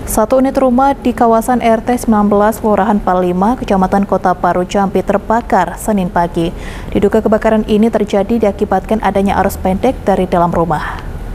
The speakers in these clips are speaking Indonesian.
Satu unit rumah di kawasan RT 19 Kelurahan Palima, Kecamatan Kota Paru, Jambi terbakar Senin pagi. Diduga kebakaran ini terjadi diakibatkan adanya arus pendek dari dalam rumah.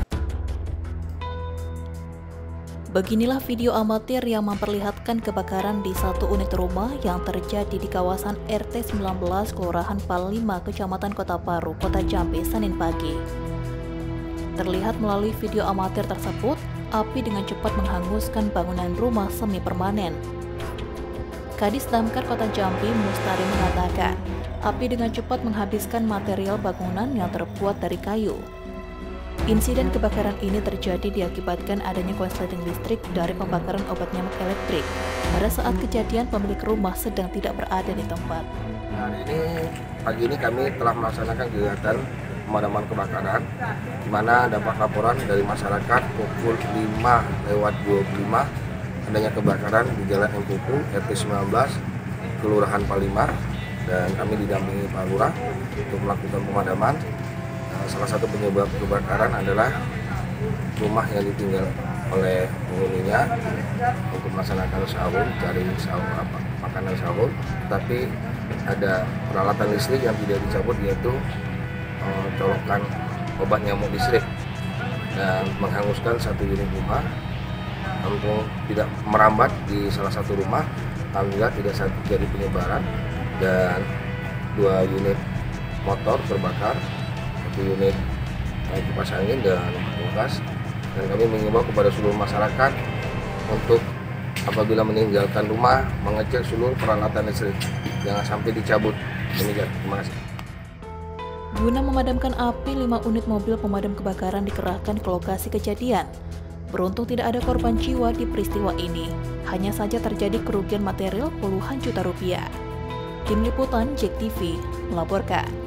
Beginilah video amatir yang memperlihatkan kebakaran di satu unit rumah yang terjadi di kawasan RT 19 Kelurahan Palima, Kecamatan Kota Paru, Kota Jambi, Senin pagi. Terlihat melalui video amatir tersebut, api dengan cepat menghanguskan bangunan rumah semi permanen. Kadis Damkar Kota Jambi Mustari mengatakan, api dengan cepat menghabiskan material bangunan yang terbuat dari kayu. Insiden kebakaran ini terjadi diakibatkan adanya korsleting listrik dari pembakaran obat nyamuk elektrik. Pada saat kejadian, pemilik rumah sedang tidak berada di tempat. Pagi ini kami telah melaksanakan kegiatan pemadaman kebakaran, di mana dapat laporan dari masyarakat pukul 5:25 adanya kebakaran di Jalan Empuku RT 19 Kelurahan Palima, dan kami didampingi Pak Lurah untuk melakukan pemadaman. Salah satu penyebab kebakaran adalah rumah yang ditinggal oleh penghuninya untuk melaksanakan sahur, cari sahur makanan sahur, tapi ada peralatan listrik yang tidak dicabut, yaitu colokan obat nyamuk listrik, dan menghanguskan satu unit rumah. Langsung tidak merambat di salah satu rumah, alhamdulillah tidak terjadi penyebaran, dan 2 unit motor terbakar, 1 unit kipas angin dan kulkas. Dan kami mengimbau kepada seluruh masyarakat untuk apabila meninggalkan rumah mengecek seluruh peralatan listrik, jangan sampai dicabut. Demikian, terima kasih. Guna memadamkan api, 5 unit mobil pemadam kebakaran dikerahkan ke lokasi kejadian. Beruntung tidak ada korban jiwa di peristiwa ini, hanya saja terjadi kerugian material puluhan juta rupiah. Tim Liputan JEK TV melaporkan.